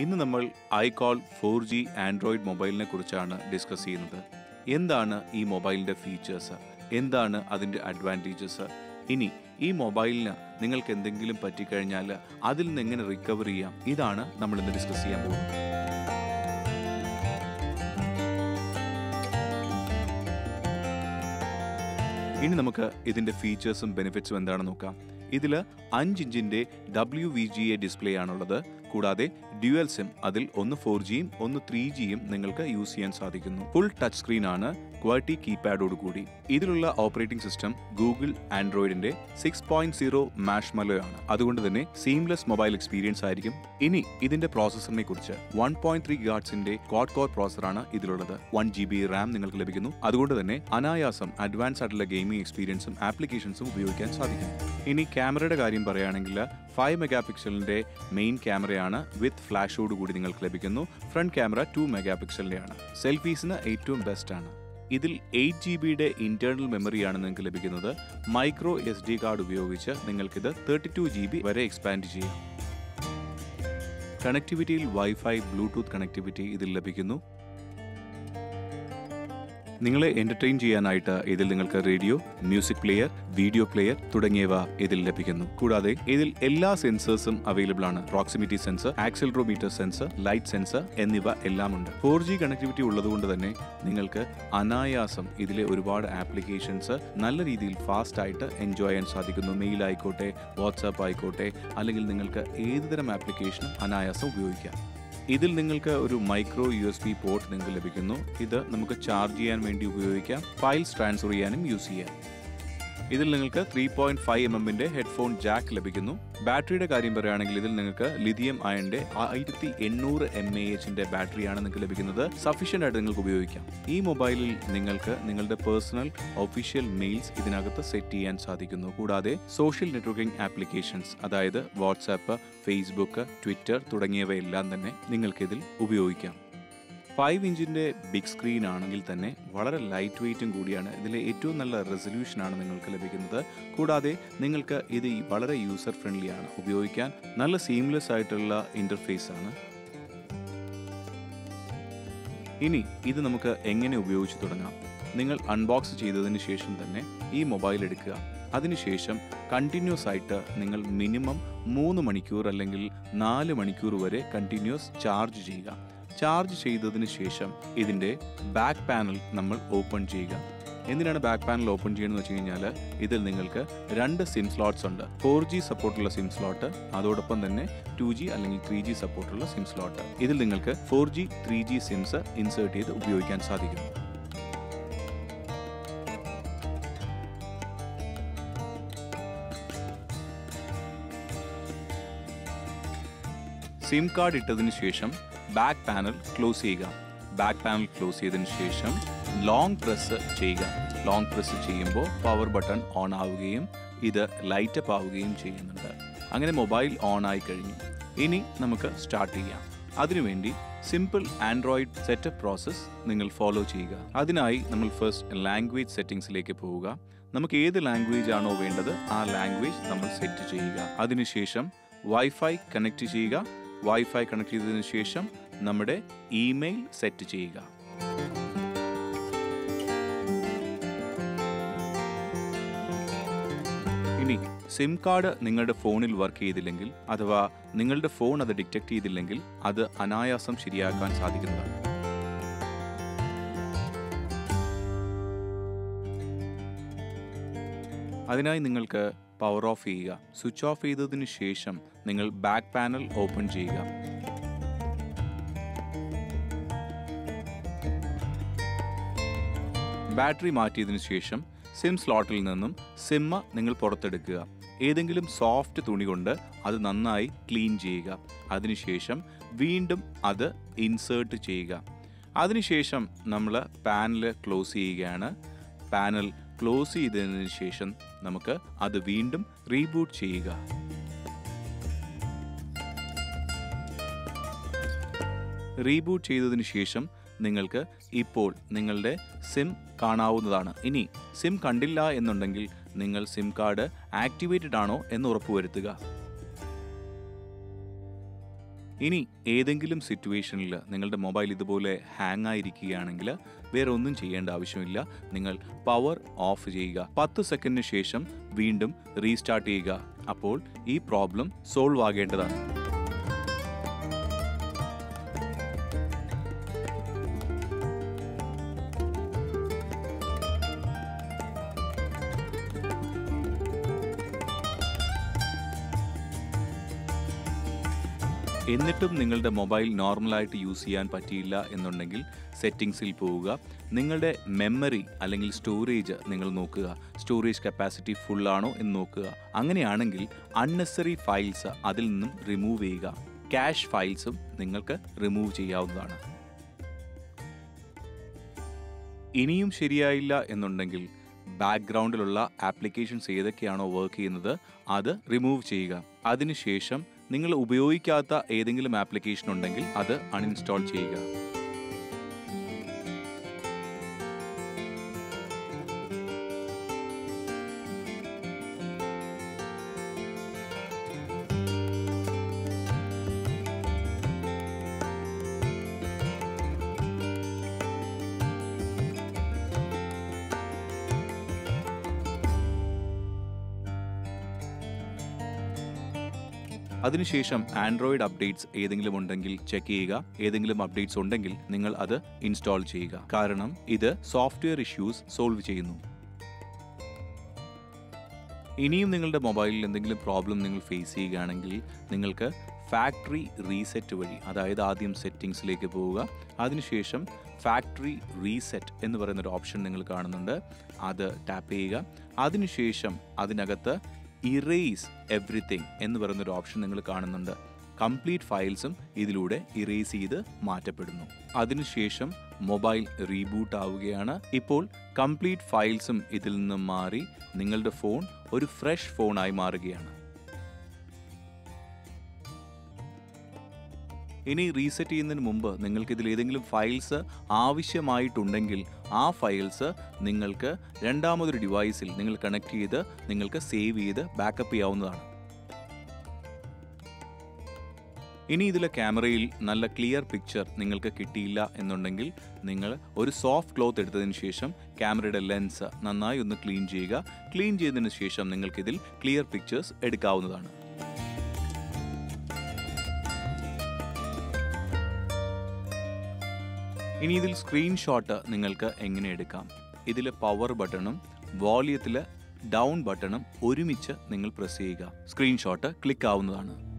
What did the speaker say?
ഇന്ന് നമ്മൾ Kall 4G Android മൊബൈലിനെ കുറിച്ചാണ് ഡിസ്കസ് ചെയ്യുന്നത്. എന്താണ് ഈ മൊബൈലിൻ്റെ ഫീച്ചേഴ്സ്, എന്താണ് അതിൻ്റെ അഡ്വാൻറ്റേജസ്, ഇനി ഈ മൊബൈലിന് നിങ്ങൾക്ക് എന്തെങ്കിലും പറ്റിക്കഴിഞ്ഞാൽ അതിൽ നിന്ന് എങ്ങനെ റിക്കവർ ചെയ്യാം, ഇതാണ് നമ്മൾ ഇന്ന് ഡിസ്കസ് ചെയ്യാൻ പോകുന്നത്. ഇനി നമുക്ക് ഇതിൻ്റെ ഫീച്ചേഴ്സും ബെനിഫിറ്റ്സും എന്താണെന്ന് നോക്കാം. ഇതിൽ 5 ഇഞ്ചിൻ്റെ WVGA ഡിസ്പ്ലേ ആണുള്ളത്. കൂടാതെ ഡ്യുവൽ സിം, അതിൽ ഒന്ന് 4Gയും ഒന്ന് 3Gയും നിങ്ങൾക്ക് യൂസ് ചെയ്യാൻ സാധിക്കുന്നു. ഫുൾ ടച്ച് സ്ക്രീൻ ആണ്, ക്വാർട്ടി കീപാഡോട് കൂടി. ഇതിലുള്ള ഓപ്പറേറ്റിംഗ് സിസ്റ്റം ഗൂഗിൾ ആൻഡ്രോയിഡിന്റെ 6.0 Marshmallow ആണ്. അതുകൊണ്ട് തന്നെ സീംലെസ് മൊബൈൽ എക്സ്പീരിയൻസ് ആയിരിക്കും. ഇനി ഇതിന്റെ പ്രോസസറിനെ കുറിച്ച് 1.3 GHz ക്വാഡ് കോർ പ്രോസസർ ആണ് ഇതിലുള്ളത്. 1GB RAM നിങ്ങൾക്ക് ലഭിക്കുന്നു. അതുകൊണ്ട് തന്നെ അനായാസം അഡ്വാൻസ് ആയിട്ടുള്ള ഗെയിമിംഗ് എക്സ്പീരിയൻസും ആപ്ലിക്കേഷൻസും ഉപയോഗിക്കാൻ സാധിക്കും. ഇനി ക്യാമറയുടെ കാര്യം പറയുകയാണെങ്കിൽ 5 മെഗാപിക്സലിന്റെ മെയിൻ ക്യാമറയാണ് വിത്ത് ഫ്ലാഷോട് കൂടി നിങ്ങൾക്ക് ലഭിക്കുന്നു. ഫ്രണ്ട് ക്യാമറ 2 മെഗാപിക്സലിന്റെ ആണ്. സെൽഫീസിന് ഏറ്റവും ബെസ്റ്റ് ആണ്. ഇതിൽ 8GB ഇന്റേണൽ മെമ്മറിയാണ് നിങ്ങൾക്ക് ലഭിക്കുന്നത്. മൈക്രോ SD കാർഡ് ഉപയോഗിച്ച് നിങ്ങൾക്കിത് 32GB വരെ എക്സ്പാൻഡ് ചെയ്യാം. കണക്ടിവിറ്റിയിൽ വൈഫൈ, ബ്ലൂടൂത്ത് കണക്ടിവിറ്റി ഇതിൽ ലഭിക്കുന്നു. നിങ്ങളെ എന്റർടൈൻ ചെയ്യാനായിട്ട് ഇതിൽ നിങ്ങൾക്ക് radio, music player, video player തുടങ്ങിയവ ഇതിൽ ലഭിക്കുന്നു. കൂടാതെ ഇതിൽ എല്ലാ സെൻസേഴ്സും അവൈലബിൾ ആണ്. Proximity sensor, accelerometer sensor, light sensor എന്നിവ എല്ലാം ഉണ്ട്. 4G കണക്ടിവിറ്റി ഉള്ളതുകൊണ്ട് തന്നെ നിങ്ങൾക്ക് അനായാസം ഇതിലെ ഒരുപാട് ആപ്ലിക്കേഷൻസ് നല്ല രീതിയിൽ ഫാസ്റ്റ് ആയിട്ട് എൻജോയ് ചെയ്യാൻ സാധിക്കുന്നു. മെയിൽ ആയിക്കോട്ടെ, വാട്സാപ്പ് ആയിക്കോട്ടെ, അല്ലെങ്കിൽ നിങ്ങൾക്ക് ഏതുതരം ആപ്ലിക്കേഷനും അനായാസം ഉപയോഗിക്കാം. ഇതിൽ നിങ്ങൾക്ക് ഒരു മൈക്രോ USB പോർട്ട് നിങ്ങൾക്ക് ലഭിക്കുന്നു. ഇത് നമുക്ക് ചാർജ് ചെയ്യാൻ വേണ്ടി ഉപയോഗിക്കാം, ഫയൽസ് ട്രാൻസ്ഫർ ചെയ്യാനും യൂസ് ചെയ്യാം. ഇതിൽ നിങ്ങൾക്ക് 3.5 mm ഹെഡ്ഫോൺ ജാക്ക് ലഭിക്കുന്നു. ബാറ്ററിയുടെ കാര്യം പറയുകയാണെങ്കിൽ ഇതിൽ നിങ്ങൾക്ക് ലിഥിയം അയണിന്റെ 1800 mAh ബാറ്ററിയാണ് നിങ്ങൾക്ക് ലഭിക്കുന്നത്. സഫീഷ്യന്റ് ആയിട്ട് നിങ്ങൾക്ക് ഉപയോഗിക്കാം. ഈ മൊബൈലിൽ നിങ്ങൾക്ക് നിങ്ങളുടെ പേഴ്സണൽ ഒഫീഷ്യൽ മെയിൽസ് ഇതിനകത്ത് സെറ്റ് ചെയ്യാൻ സാധിക്കുന്നു. കൂടാതെ സോഷ്യൽ നെറ്റ്വർക്കിംഗ് ആപ്ലിക്കേഷൻസ്, അതായത് വാട്സാപ്പ്, ഫേസ്ബുക്ക്, ട്വിറ്റർ തുടങ്ങിയവയെല്ലാം തന്നെ നിങ്ങൾക്കിതിൽ ഉപയോഗിക്കാം. 5 ഇഞ്ചിന്റെ ബിഗ് സ്ക്രീൻ ആണെങ്കിൽ തന്നെ വളരെ ലൈറ്റ് വെയ്റ്റും കൂടിയാണ്. ഇതിലെ ഏറ്റവും നല്ല റെസൊല്യൂഷനാണ് നിങ്ങൾക്ക് ലഭിക്കുന്നത്. കൂടാതെ നിങ്ങൾക്ക് ഇത് വളരെ യൂസർ ഫ്രണ്ട്ലി ആണ്, ഉപയോഗിക്കാൻ നല്ല സീംലെസ് ആയിട്ടുള്ള ഇന്റർഫേസ് ആണ്. ഇനി ഇത് നമുക്ക് എങ്ങനെ ഉപയോഗിച്ച് തുടങ്ങാം. നിങ്ങൾ അൺബോക്സ് ചെയ്തതിന് ശേഷം തന്നെ ഈ മൊബൈൽ എടുക്കുക. അതിനുശേഷം കണ്ടിന്യൂസ് ആയിട്ട് നിങ്ങൾ മിനിമം 3 മണിക്കൂർ അല്ലെങ്കിൽ 4 മണിക്കൂർ വരെ കണ്ടിന്യൂസ് ചാർജ് ചെയ്യുക. ചാർജ് ചെയ്തതിന് ശേഷം ഇതിൻ്റെ ബാക്ക് പാനൽ നമ്മൾ ഓപ്പൺ ചെയ്യുക. എന്തിനാണ് ബാക്ക് പാനൽ ഓപ്പൺ ചെയ്യുന്നത് വെച്ച് കഴിഞ്ഞാൽ ഇതിൽ നിങ്ങൾക്ക് 2 സിം സ്ലോട്ട്സ് ഉണ്ട്. 4G സപ്പോർട്ടുള്ള സിം സ്ലോട്ട്, അതോടൊപ്പം തന്നെ 2G അല്ലെങ്കിൽ 3G സപ്പോർട്ടുള്ള സിം സ്ലോട്ട്. ഇതിൽ നിങ്ങൾക്ക് 4G 3G സിംസ് ഇൻസേർട്ട് ചെയ്ത് ഉപയോഗിക്കാൻ സാധിക്കും. സിം കാർഡ് ഇട്ടതിന് ശേഷം ബാക്ക് പാനൽ ക്ലോസ് ചെയ്യുക. ബാക്ക് പാനൽ ക്ലോസ് ചെയ്തതിന് ശേഷം ലോങ് പ്രസ് ചെയ്യുക. ലോങ് പ്രസ് ചെയ്യുമ്പോൾ പവർ ബട്ടൺ ഓൺ ആവുകയും ഇത് ലൈറ്റപ്പ് ആവുകയും ചെയ്യുന്നുണ്ട്. അങ്ങനെ മൊബൈൽ ഓൺ ആയി കഴിഞ്ഞു. ഇനി നമുക്ക് സ്റ്റാർട്ട് ചെയ്യാം. അതിനുവേണ്ടി സിമ്പിൾ ആൻഡ്രോയിഡ് സെറ്റപ്പ് പ്രോസസ്സ് നിങ്ങൾ ഫോളോ ചെയ്യുക. അതിനായി നമ്മൾ ഫസ്റ്റ് ലാംഗ്വേജ് സെറ്റിംഗ്സിലേക്ക് പോവുക. നമുക്ക് ഏത് ലാംഗ്വേജ് ആണോ വേണ്ടത് ആ ലാംഗ്വേജ് നമ്മൾ സെറ്റ് ചെയ്യുക. അതിനുശേഷം വൈഫൈ കണക്ട് ചെയ്യുക. വൈഫൈ കണക്ട് ചെയ്തതിനു ശേഷം നമ്മുടെ ഇമെയിൽ സെറ്റ് ചെയ്യുക. ഇനി സിം കാർഡ് നിങ്ങളുടെ ഫോണിൽ വർക്ക് ചെയ്തില്ലെങ്കിൽ, അഥവാ നിങ്ങളുടെ ഫോൺ അത് ഡിറ്റക്ട് ചെയ്തില്ലെങ്കിൽ അത് അനായാസം ശരിയാക്കാൻ സാധിക്കുന്നതാണ്. അതിനായി നിങ്ങൾക്ക് പവർ ഓഫ് ചെയ്യുക. സ്വിച്ച് ഓഫ് ചെയ്തതിനു ശേഷം നിങ്ങൾ ബാക്ക് പാനൽ ഓപ്പൺ ചെയ്യുക. ബാറ്ററി മാറ്റിയതിനു ശേഷം സിം സ്ലോട്ടിൽ നിന്നും സിം നിങ്ങൾ പുറത്തെടുക്കുക. ഏതെങ്കിലും സോഫ്റ്റ് തുണി കൊണ്ട് അത് നന്നായി ക്ലീൻ ചെയ്യുക. അതിനുശേഷം വീണ്ടും അത് ഇൻസേർട്ട് ചെയ്യുക. അതിനുശേഷം നമ്മൾ പാനൽ ക്ലോസ് ചെയ്യുകയാണ്. പാനൽ ക്ലോസ് ചെയ്തതിനു ശേഷം നമുക്ക് അത് വീണ്ടും റീബൂട്ട് ചെയ്യുക. റീബൂട്ട് ചെയ്തതിനു ശേഷം നിങ്ങൾക്ക് ഇപ്പോൾ നിങ്ങളുടെ സിം കാണാവുന്നതാണ്. ഇനി സിം കണ്ടില്ല എന്നുണ്ടെങ്കിൽ നിങ്ങൾ സിം കാർഡ് ആക്ടിവേറ്റഡ് ആണോ എന്ന് ഉറപ്പുവരുത്തുക. ഇനി ഏതെങ്കിലും സിറ്റുവേഷനിൽ നിങ്ങളുടെ മൊബൈൽ ഇതുപോലെ ഹാങ് ആയിരിക്കുകയാണെങ്കിൽ വേറെ ഒന്നും ചെയ്യേണ്ട ആവശ്യമില്ല. നിങ്ങൾ പവർ ഓഫ് ചെയ്യുക. 10 സെക്കൻഡിന് ശേഷം വീണ്ടും റീസ്റ്റാർട്ട് ചെയ്യുക. അപ്പോൾ ഈ പ്രോബ്ലം സോൾവ് ആകേണ്ടതാണ്. എന്നിട്ടും നിങ്ങളുടെ മൊബൈൽ നോർമലായിട്ട് യൂസ് ചെയ്യാൻ പറ്റിയില്ല എന്നുണ്ടെങ്കിൽ സെറ്റിംഗ്സിൽ പോവുക. നിങ്ങളുടെ മെമ്മറി അല്ലെങ്കിൽ സ്റ്റോറേജ് നിങ്ങൾ നോക്കുക. സ്റ്റോറേജ് കപ്പാസിറ്റി ഫുൾ ആണോ എന്ന് നോക്കുക. അങ്ങനെയാണെങ്കിൽ അൺനെസറി ഫയൽസ് അതിൽ നിന്നും റിമൂവ് ചെയ്യുക. ക്യാഷ് ഫയൽസും നിങ്ങൾക്ക് റിമൂവ് ചെയ്യാവുന്നതാണ്. ഇനിയും ശരിയായില്ല എന്നുണ്ടെങ്കിൽ ബാക്ക്ഗ്രൗണ്ടിലുള്ള ആപ്ലിക്കേഷൻസ് ഏതൊക്കെയാണോ വർക്ക് ചെയ്യുന്നത് അത് റിമൂവ് ചെയ്യുക. അതിനുശേഷം നിങ്ങൾ ഉപയോഗിക്കാത്ത ഏതെങ്കിലും ആപ്ലിക്കേഷൻ ഉണ്ടെങ്കിൽ അത് അൺഇൻസ്റ്റാൾ ചെയ്യുക. അതിനുശേഷം ആൻഡ്രോയിഡ് അപ്ഡേറ്റ്സ് ഏതെങ്കിലും ഉണ്ടെങ്കിൽ ചെക്ക് ചെയ്യുക. ഏതെങ്കിലും അപ്ഡേറ്റ്സ് ഉണ്ടെങ്കിൽ നിങ്ങൾ അത് ഇൻസ്റ്റാൾ ചെയ്യുക. കാരണം ഇത് സോഫ്റ്റ്വെയർ ഇഷ്യൂസ് സോൾവ് ചെയ്യുന്നു. ഇനിയും നിങ്ങളുടെ മൊബൈലിൽ എന്തെങ്കിലും പ്രോബ്ലം നിങ്ങൾ ഫേസ് ചെയ്യുകയാണെങ്കിൽ നിങ്ങൾക്ക് ഫാക്ടറി റീസെറ്റ് വഴി, അതായത് ആദ്യം സെറ്റിംഗ്സിലേക്ക് പോവുക. അതിനുശേഷം ഫാക്ടറി റീസെറ്റ് എന്ന് പറയുന്നൊരു ഓപ്ഷൻ നിങ്ങൾ കാണുന്നുണ്ട്. അത് ടാപ്പ് ചെയ്യുക. അതിനുശേഷം അതിനകത്ത് ഇറേസ് എവ്രിതിങ് എന്ന് പറയുന്നൊരു ഓപ്ഷൻ നിങ്ങൾ കാണുന്നുണ്ട്. കംപ്ലീറ്റ് ഫയൽസും ഇതിലൂടെ ഇറേസ് ചെയ്ത് മാറ്റപ്പെടുന്നു. അതിനുശേഷം മൊബൈൽ റീബൂട്ട് ആവുകയാണ്. ഇപ്പോൾ കംപ്ലീറ്റ് ഫയൽസും ഇതിൽ നിന്നും മാറി നിങ്ങളുടെ ഫോൺ ഒരു ഫ്രഷ് ഫോണായി മാറുകയാണ്. ഇനി റീസെറ്റ് ചെയ്യുന്നതിന് മുമ്പ് നിങ്ങൾക്ക് ഇതിൽ ഏതെങ്കിലും ഫയൽസ് ആവശ്യമായിട്ടുണ്ടെങ്കിൽ ആ ഫയൽസ് നിങ്ങൾക്ക് രണ്ടാമതൊരു ഡിവൈസിൽ നിങ്ങൾ കണക്ട് ചെയ്ത് നിങ്ങൾക്ക് സേവ് ചെയ്ത് ബാക്കപ്പ് ചെയ്യാവുന്നതാണ്. ഇനി ഇതിലെ ക്യാമറയിൽ നല്ല ക്ലിയർ പിക്ചർ നിങ്ങൾക്ക് കിട്ടിയില്ല എന്നുണ്ടെങ്കിൽ നിങ്ങൾ ഒരു സോഫ്റ്റ് ക്ലോത്ത് എടുത്തതിന് ശേഷം ക്യാമറയുടെ ലെൻസ് നന്നായി ഒന്ന് ക്ലീൻ ചെയ്യുക. ക്ലീൻ ചെയ്തതിന് ശേഷം നിങ്ങൾക്കിതിൽ ക്ലിയർ പിക്ചേഴ്സ് എടുക്കാവുന്നതാണ്. ഇനി ഇതിൽ സ്ക്രീൻഷോട്ട് നിങ്ങൾക്ക് എങ്ങനെ എടുക്കാം? ഇതിൽ പവർ ബട്ടണും വോളിയത്തിൽ ഡൗൺ ബട്ടണും ഒരുമിച്ച് നിങ്ങൾ പ്രസ് ചെയ്യുക. സ്ക്രീൻഷോട്ട് ക്ലിക്ക് ആവുന്നതാണ്.